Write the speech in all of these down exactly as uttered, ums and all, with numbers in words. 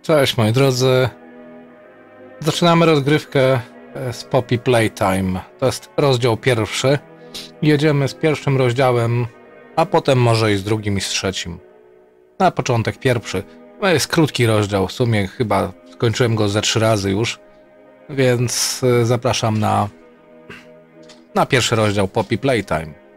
Cześć moi drodzy. Zaczynamy rozgrywkę z Poppy Playtime. To jest rozdział pierwszy. Jedziemy z pierwszym rozdziałem, a potem może i z drugim i z trzecim. Na początek pierwszy. To jest krótki rozdział, w sumie chyba skończyłem go ze trzy razy już, więc zapraszam na, na pierwszy rozdział Poppy Playtime.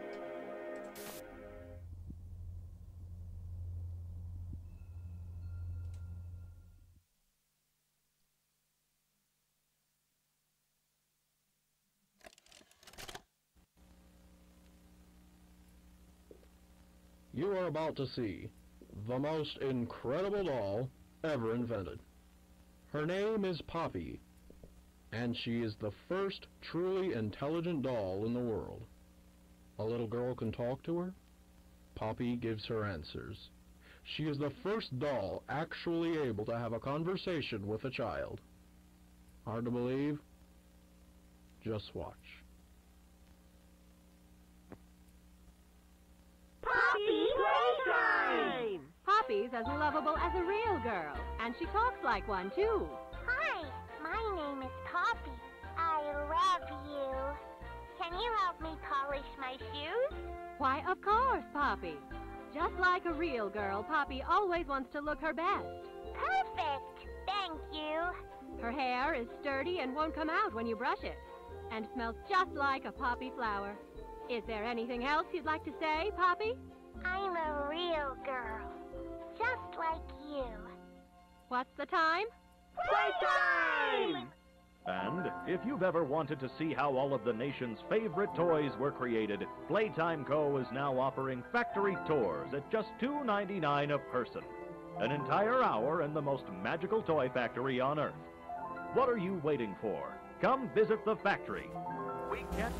You are about to see the most incredible doll ever invented. Her name is Poppy, and she is the first truly intelligent doll in the world. A little girl can talk to her. Poppy gives her answers. She is the first doll actually able to have a conversation with a child. Hard to believe? Just watch. Poppy Playtime! Poppy's as lovable as a real girl, and she talks like one, too. Hi, my name is Poppy. I love you. Can you help me polish my shoes? Why, of course, Poppy. Just like a real girl, Poppy always wants to look her best. Perfect! Thank you. Her hair is sturdy and won't come out when you brush it, and smells just like a poppy flower. Is there anything else you'd like to say, Poppy? I'm a real girl, just like you. What's the time? Playtime! And if you've ever wanted to see how all of the nation's favorite toys were created, Playtime Co. is now offering factory tours at just two ninety-nine a person. An entire hour in the most magical toy factory on Earth. What are you waiting for? Come visit the factory. We can't...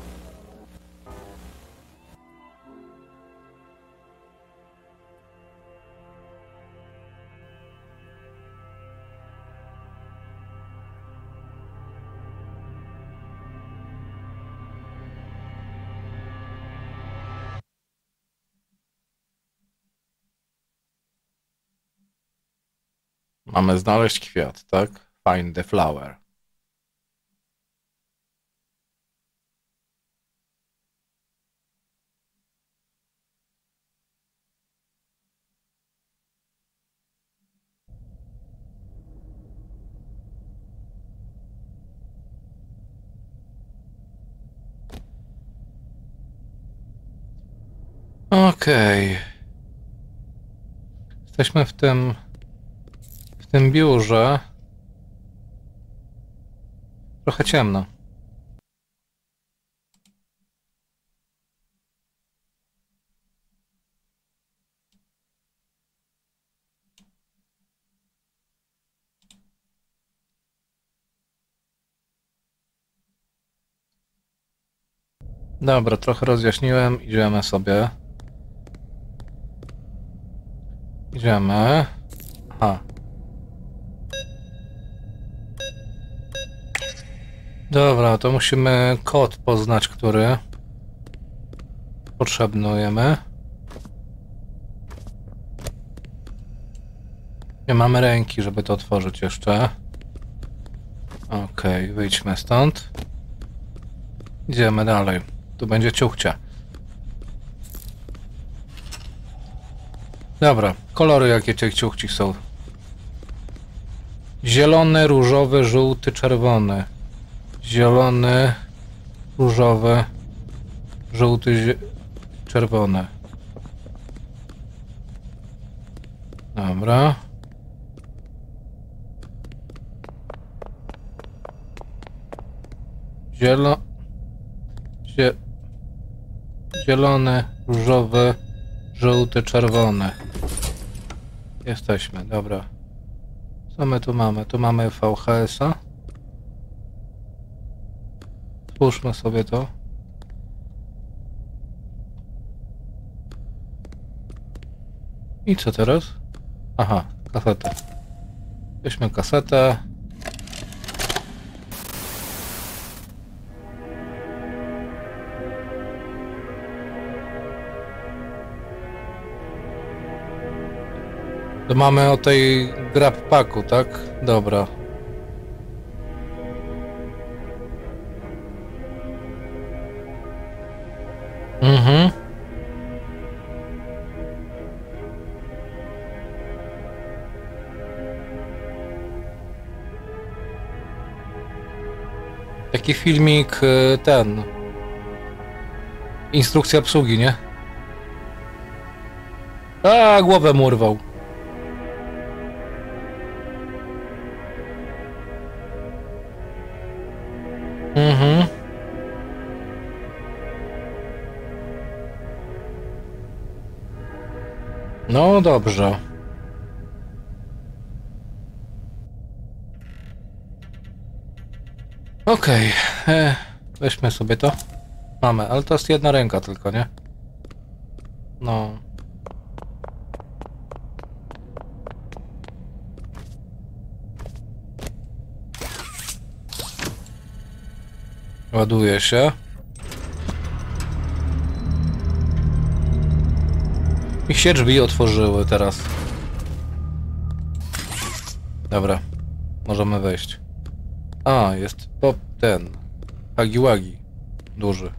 Mamy znaleźć kwiat, tak? Find the flower. Okej. Okay. Jesteśmy w tym... w tym biurze. Trochę ciemno. Dobra, trochę rozjaśniłem. Idziemy sobie. Idziemy. Aha. Dobra, to musimy kod poznać, który potrzebujemy. Nie mamy ręki, żeby to otworzyć jeszcze. Okej, okay, wyjdźmy stąd. Idziemy dalej. Tu będzie ciuchcia. Dobra, kolory jakie tych ciuchci są. Zielony, różowy, żółty, czerwony. Zielony, różowy, żółty, czerwony. Dobra. Zielo... Zie... Zielony, różowy, żółty, czerwony. Jesteśmy, dobra. Co my tu mamy? Tu mamy V H S-a. Spójrzmy sobie to. I co teraz? Aha, kasetę. Weźmy kasetę. To mamy o tej grab packu, tak? Dobra. Mhm. Taki filmik ten. Instrukcja obsługi, nie? A, głowę mu urwał. Mhm. No dobrze. Okej. Okay. Weźmy sobie to. Mamy, ale to jest jedna ręka tylko, nie? No. Ładuje się. I się drzwi otworzyły teraz. Dobra. Możemy wejść. A, jest pop ten. Hagiwagi. Duży.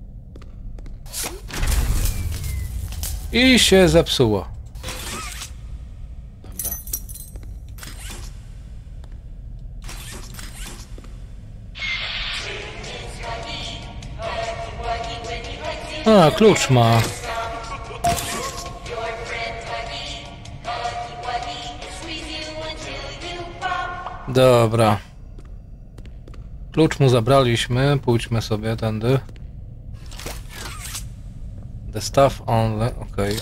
I się zepsuło. Dobra. A, klucz ma. Dobra. Klucz mu zabraliśmy, pójdźmy sobie tędy. The stuff only, okej.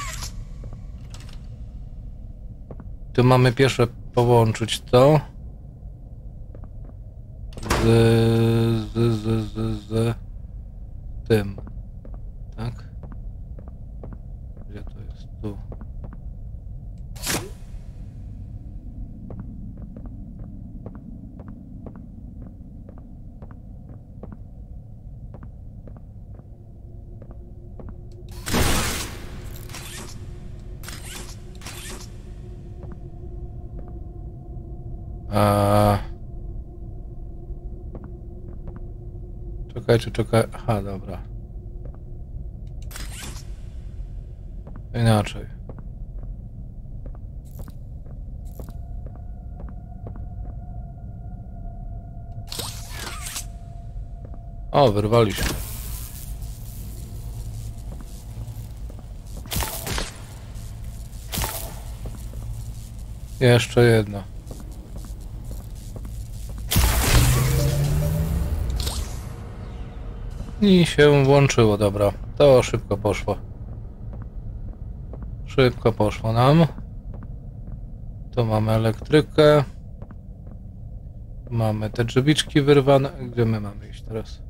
Tu mamy pierwsze połączyć to z, z, z, z, z tym, tak? Gdzie to jest? Tu. A... Czekajcie, czekaj. Aha, dobra. Inaczej. O, wyrwaliśmy. Jeszcze jedno. I się włączyło, dobra. To szybko poszło. Szybko poszło nam. Tu mamy elektrykę. Mamy te drzwiczki wyrwane. Gdzie my mamy iść teraz?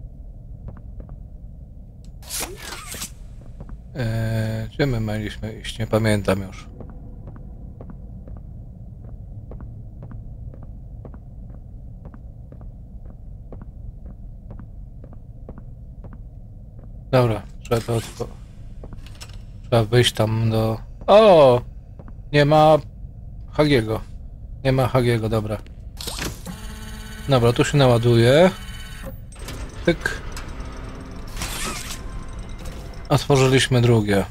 Eee, gdzie my mieliśmy iść? Nie pamiętam już. Dobra, trzeba to otworzyć. Trzeba wyjść tam do... O! Nie ma Hagiego. Nie ma Hagiego, dobra. Dobra, tu się naładuje. Tyk. Otworzyliśmy drugie.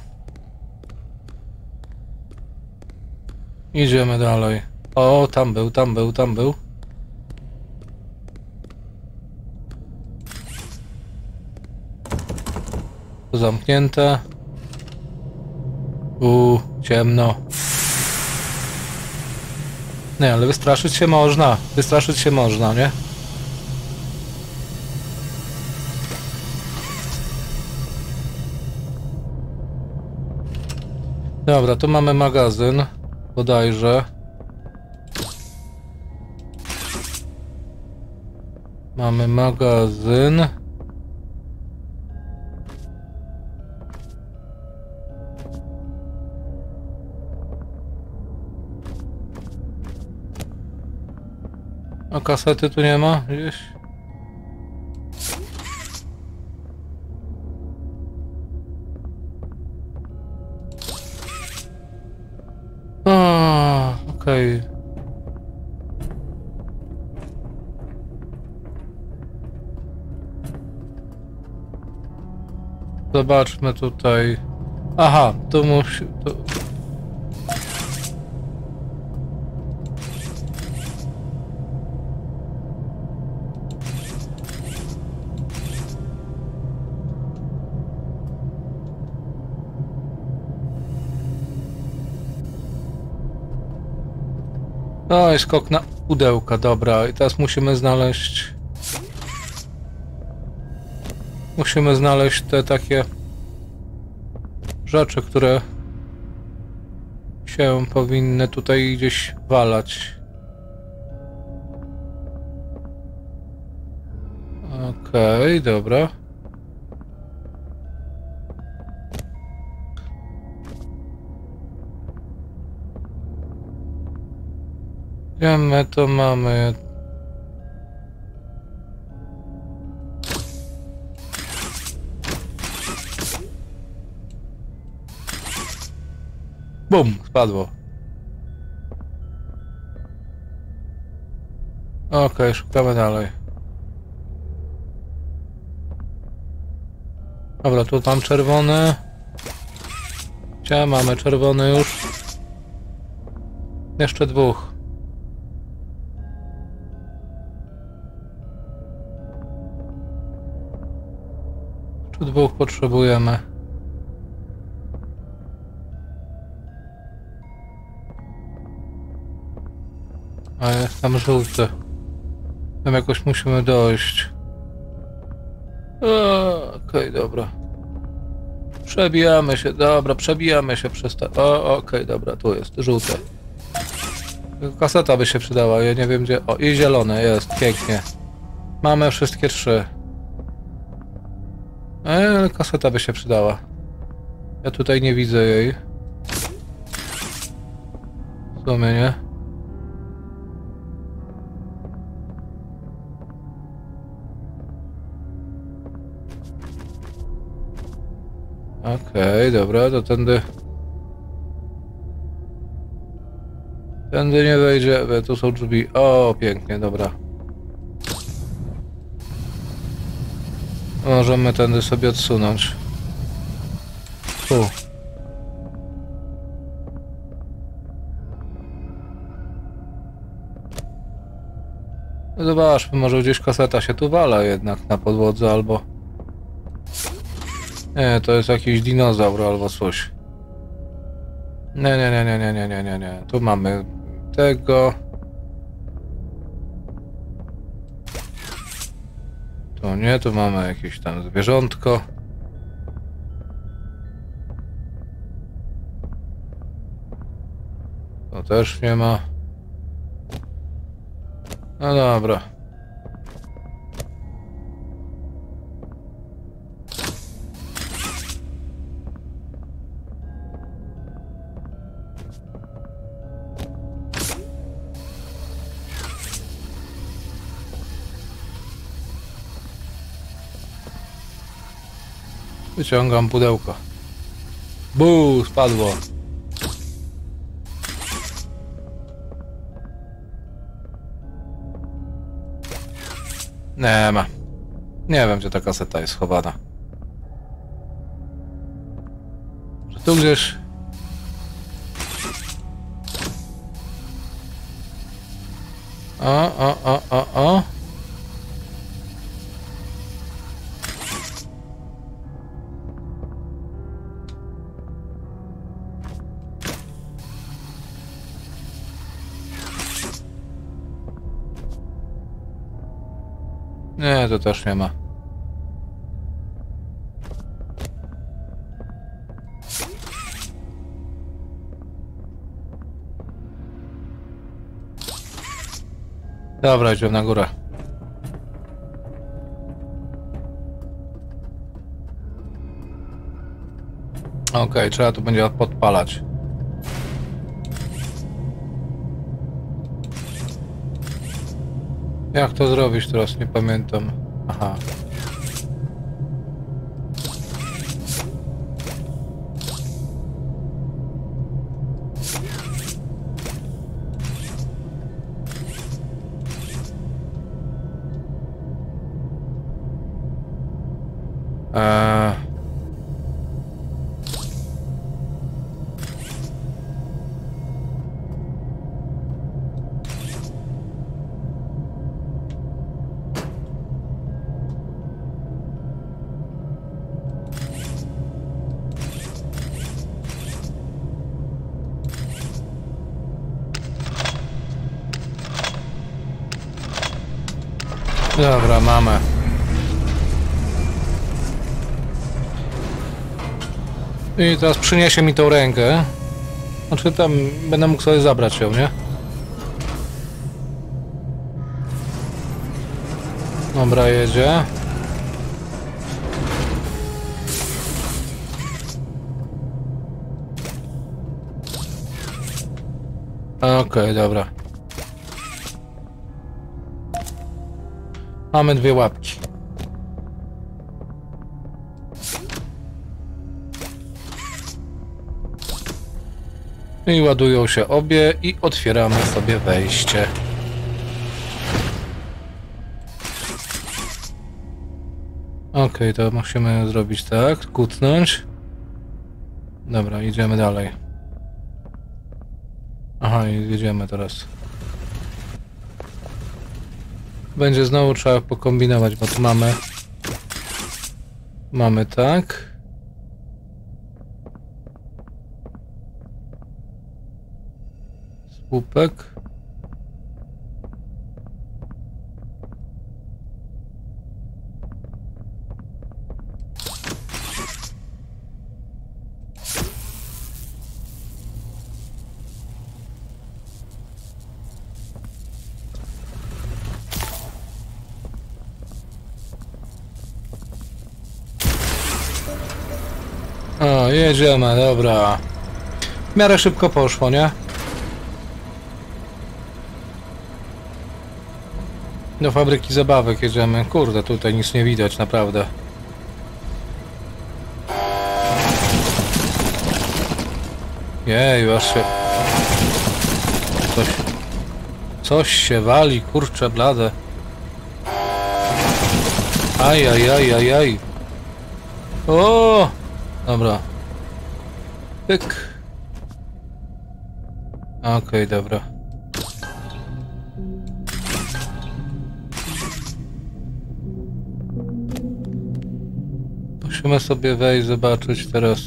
Idziemy dalej. O, tam był, tam był, tam był. Tu zamknięte. U, ciemno. Nie, ale wystraszyć się można. Wystraszyć się można, nie? Dobra, tu mamy magazyn. Bodajże. Mamy magazyn. A kasety tu nie ma gdzieś? O, Zobaczmy tutaj. Aha, tu musi... Tu... No i skok na pudełka, dobra. I teraz musimy znaleźć... Musimy znaleźć te takie rzeczy, które się powinny tutaj gdzieś walać. Okej, okay, dobra. Gdzie my to mamy? Bum, spadło. Okej, okay, szukamy dalej. Dobra, tu mam czerwony. Gdzie mamy czerwony już? Jeszcze dwóch. Jeszcze dwóch potrzebujemy. A jest tam żółty. Tam jakoś musimy dojść. Okej, okay, dobra. Przebijamy się, dobra, przebijamy się przez te... O, okej, okay, dobra, tu jest, żółte. Kaseta by się przydała, ja nie wiem gdzie... O, i zielone, jest, pięknie. Mamy wszystkie trzy. Eee, kaseta by się przydała. Ja tutaj nie widzę jej. W sumie nie. Okej, okay, dobra, to tędy... Tędy nie wejdziemy, tu są drzwi. O, pięknie, dobra. Możemy tędy sobie odsunąć. Tu. Zobaczmy, może gdzieś kaseta się tu wala jednak na podłodze, albo... Nie, to jest jakiś dinozaur albo coś. Nie, nie, nie, nie, nie, nie, nie, nie, nie. Tu mamy tego. Tu nie, tu mamy jakieś tam zwierzątko. To też nie ma. No dobra. Wyciągam pudełko. Buu, spadło. Nie ma. Nie wiem, gdzie ta kaseta jest schowana. Czy tu gdzieś... O, o, o, o, o. Nie, to też nie ma. Dobra, idziemy na górę. Okej, okay, trzeba tu będzie podpalać. Jak to zrobić teraz? Nie pamiętam. Aha. Eee. Dobra, mamy. I teraz przyniesie mi tą rękę. Znaczy tam będę mógł sobie zabrać ją, nie? Dobra, jedzie. Okej, okay, dobra. Mamy dwie łapki. I ładują się obie i otwieramy sobie wejście. Okej, okay, to musimy zrobić tak, kucnąć. Dobra, idziemy dalej. Aha, i jedziemy teraz. Będzie znowu trzeba pokombinować, bo tu mamy... Mamy tak. Słupek. O, jedziemy, dobra. W miarę szybko poszło, nie? Do fabryki zabawek jedziemy. Kurde, tutaj nic nie widać, naprawdę. Jej, aż się... Coś... Coś się wali, kurczę blade. Aj, aj, aj, aj, aj. O! Dobra. Pyk. Okej, okay, dobra. Musimy sobie wejść, zobaczyć teraz.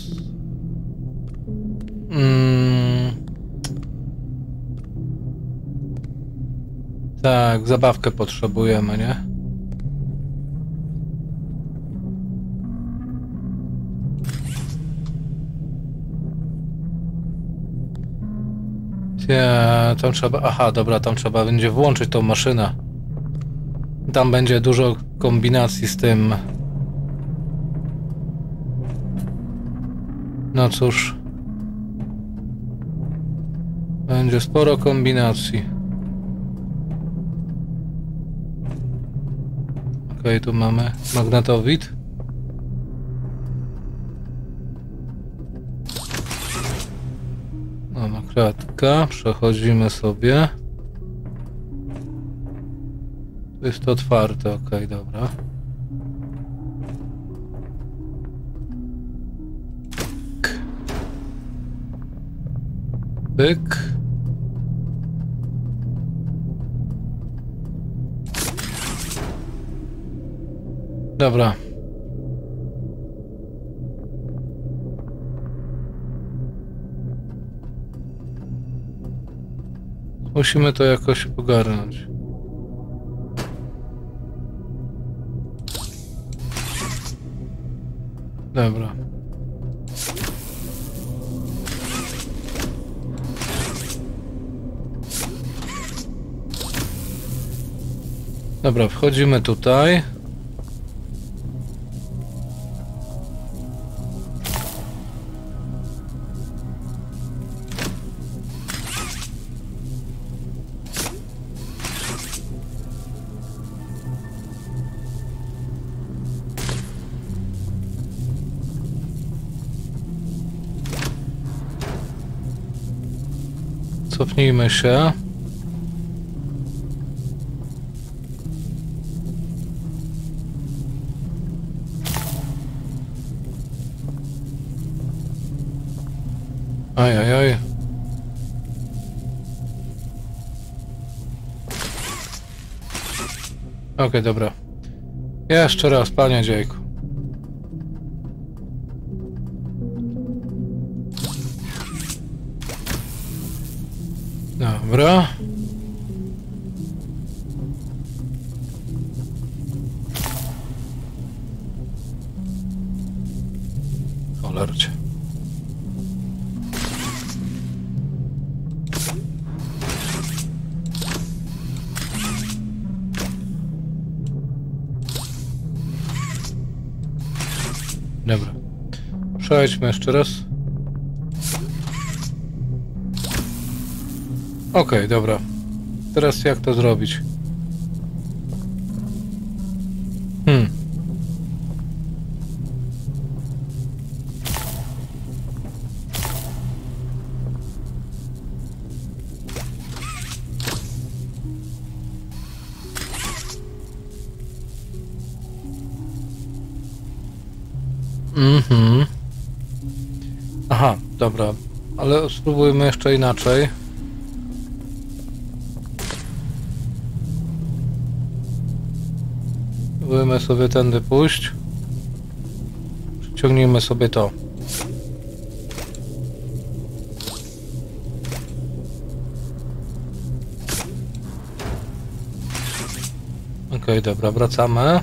Mm. Tak, zabawkę potrzebujemy, nie? Nie, tam trzeba... Aha, dobra, tam trzeba będzie włączyć tą maszynę. Tam będzie dużo kombinacji z tym. No cóż. Będzie sporo kombinacji. Okej, okay, tu mamy magnetowid. Mamy kratka, przechodzimy sobie. To jest to otwarte, okej, okay, dobra. Pyk. Dobra. Musimy to jakoś ogarnąć. Dobra. Dobra, wchodzimy tutaj. Cofnijmy się. Aj, aj, aj. Okej, okay, dobra. Jeszcze raz, panie dziejku. Dobra. Dobra. Przejdźmy jeszcze raz. Okej, okay, dobra. Teraz jak to zrobić? Hmm. Mhm. Aha, dobra. Ale spróbujmy jeszcze inaczej. Spróbujmy sobie tędy pójść. Przyciągnijmy sobie to. Okej, okay, dobra, wracamy.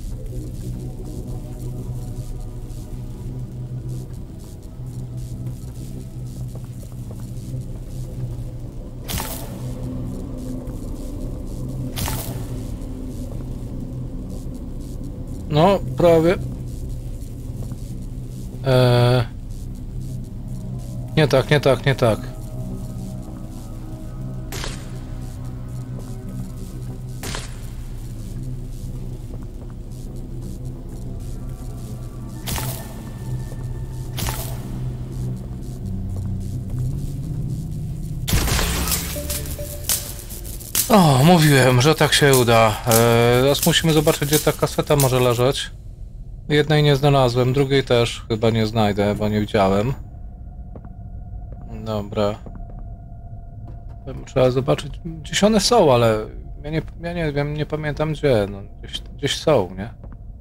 No, prawie. Eee... Nie tak, nie tak, nie tak. O, mówiłem, że tak się uda. Eee, teraz musimy zobaczyć, gdzie ta kaseta może leżeć. Jednej nie znalazłem, drugiej też chyba nie znajdę, bo nie widziałem. Dobra. Trzeba zobaczyć, gdzieś one są, ale ja nie, ja nie wiem, nie pamiętam gdzie. No, gdzieś, gdzieś są, nie?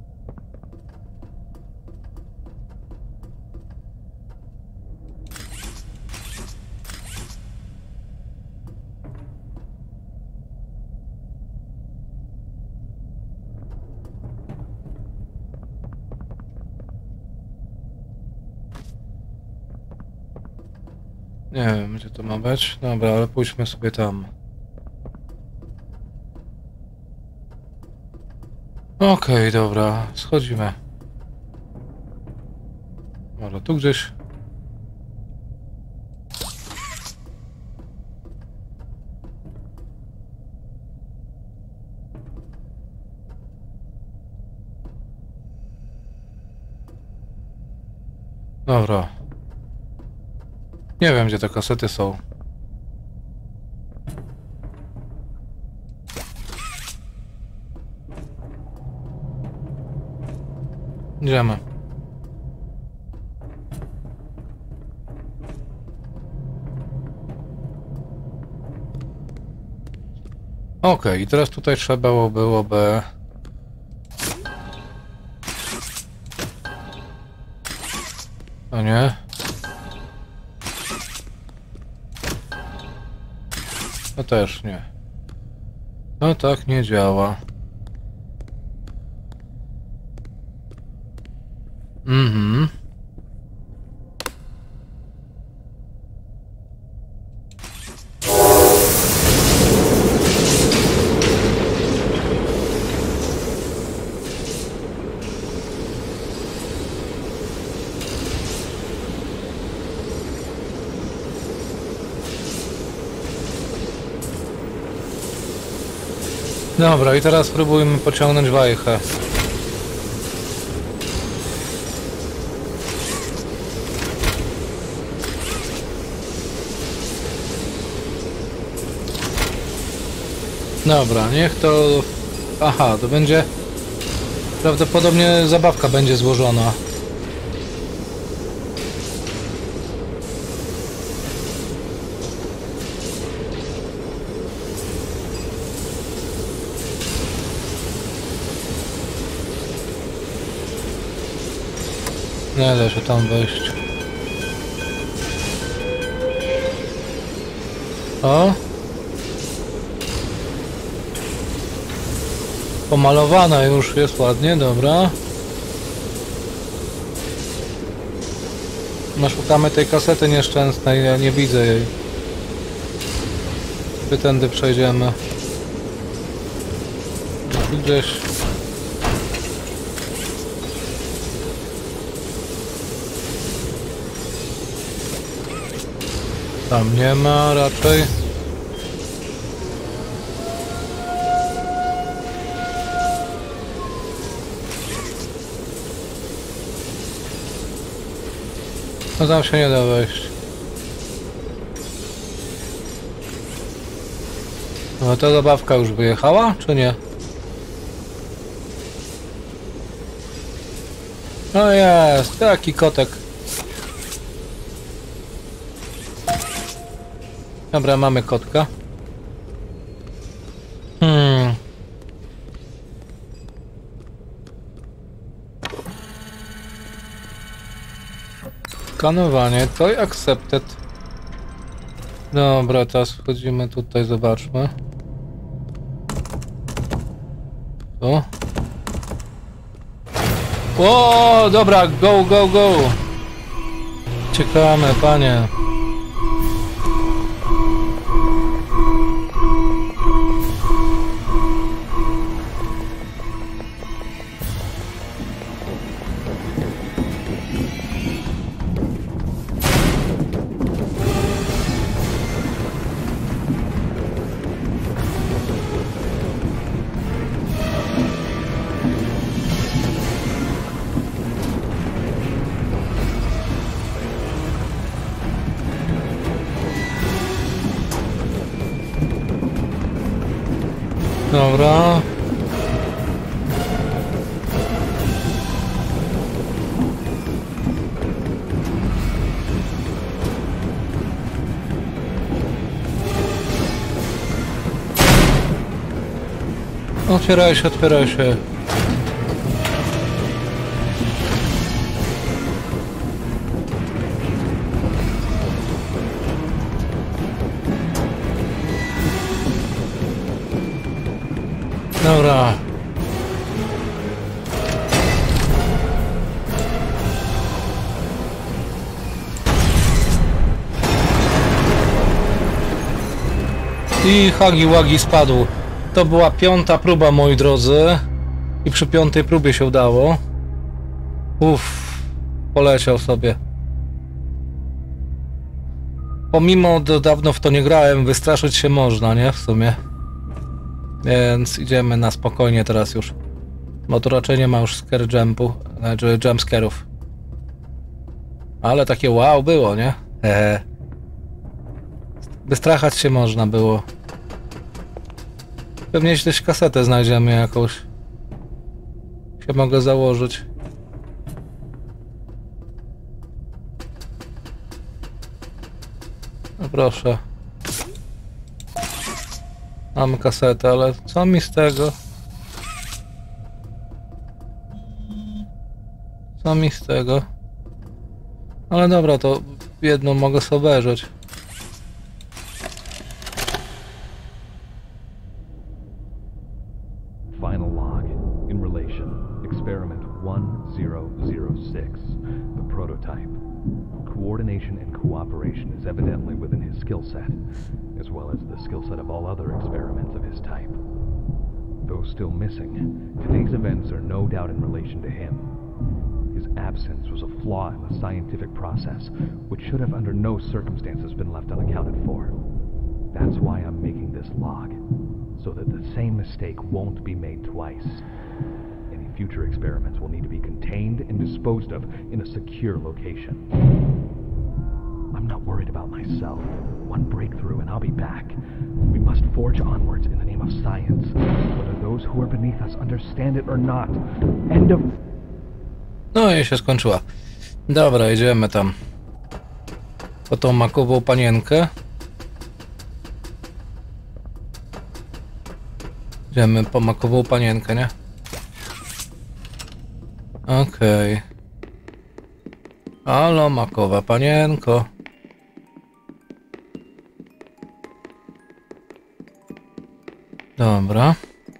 Nie wiem, gdzie to ma być. Dobra, ale pójdźmy sobie tam. Okej, okay, dobra, schodzimy. Może tu gdzieś. Dobra. Nie wiem, gdzie te kasety są. Idziemy. Okej, okay, i teraz tutaj trzeba byłoby... O nie. No też nie. No tak nie działa. Mhm. Dobra, i teraz spróbujmy pociągnąć wajchę. Dobra, niech to... Aha, to będzie... Prawdopodobnie zabawka będzie złożona. Nie da się tam wejść. O! Pomalowana już jest ładnie, dobra. No szukamy tej kasety nieszczęsnej, ja nie widzę jej. Ty tędy przejdziemy. Gdzieś. Tam nie ma raczej. No tam się nie da wejść. No ta zabawka już wyjechała, czy nie? No jest, taki kotek. Dobra, mamy kotka. Hmm. Skanowanie, to accepted. Dobra, teraz wchodzimy tutaj, zobaczmy. Tu. O, dobra, go, go, go. Czekamy, panie. Dobra. Otwieraj się, otwieraj się. Dobra. I Hagi Wagi spadł. To była piąta próba, moi drodzy. I przy piątej próbie się udało. Uff, poleciał sobie. Pomimo, że dawno w to nie grałem, wystraszyć się można, nie? W sumie. Więc idziemy na spokojnie teraz już. Bo to raczej nie ma już scare jumpu, znaczy jumpscare'ów. Ale takie wow było, nie? Hehe. Wystrachać się można było. Pewnie gdzieś kasetę znajdziemy jakąś. Się mogę założyć. No proszę. Mamy kasetę, ale co mi z tego? Co mi z tego? Ale dobra, to jedną mogę sobie obejrzeć. Final log. In relation, experiment one zero zero six, the prototype. Coordination and cooperation is evidently within his skill set, as well as the skill set of all other experiments of his type. Though still missing, today's events are no doubt in relation to him. His absence was a flaw in the scientific process, which should have under no circumstances been left unaccounted for. That's why I'm making this log, so that the same mistake won't be made twice. Any future experiments will need to be contained and disposed of in a secure location. I'm not worried about myself. One breakthrough and I'll be back. We must forge onwards in the name of science, whether those who are beneath us understand it or not. End of... No i się skończyła. Dobra, idziemy tam. Po tą makową panienkę. Idziemy po makową panienkę, nie? Okej. Okay. Halo, makowa panienko. Dobra.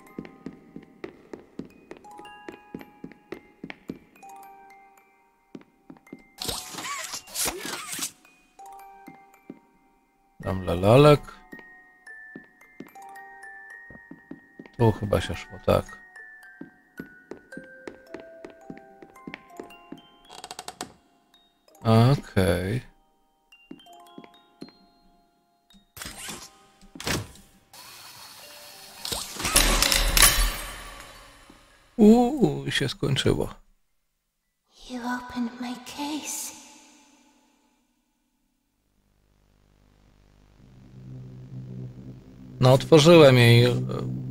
Tam lalek. Tu chyba się szło, tak. Okej. Okay. Uuu, się skończyło. You opened my case. No, otworzyłem jej e,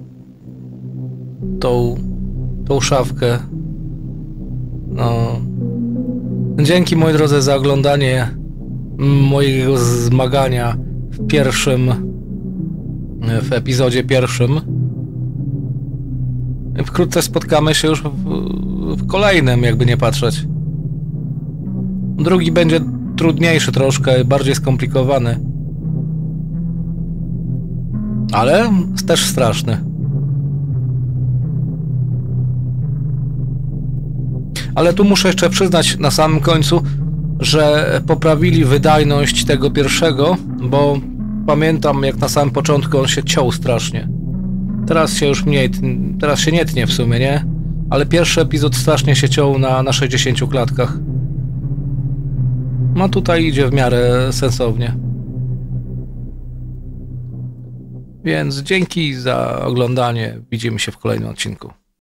tą, tą szafkę. No. Dzięki, moi drodzy, za oglądanie mojego zmagania w pierwszym, w epizodzie pierwszym. Wkrótce spotkamy się już w, w kolejnym, jakby nie patrzeć. Drugi będzie trudniejszy troszkę, bardziej skomplikowany. Ale też straszny. Ale tu muszę jeszcze przyznać na samym końcu, że poprawili wydajność tego pierwszego, bo pamiętam, jak na samym początku on się ciął strasznie. Teraz się już mniej, teraz się nie tnie w sumie, nie? Ale pierwszy epizod strasznie się ciął na, na sześćdziesięciu klatkach. No tutaj idzie w miarę sensownie. Więc dzięki za oglądanie. Widzimy się w kolejnym odcinku.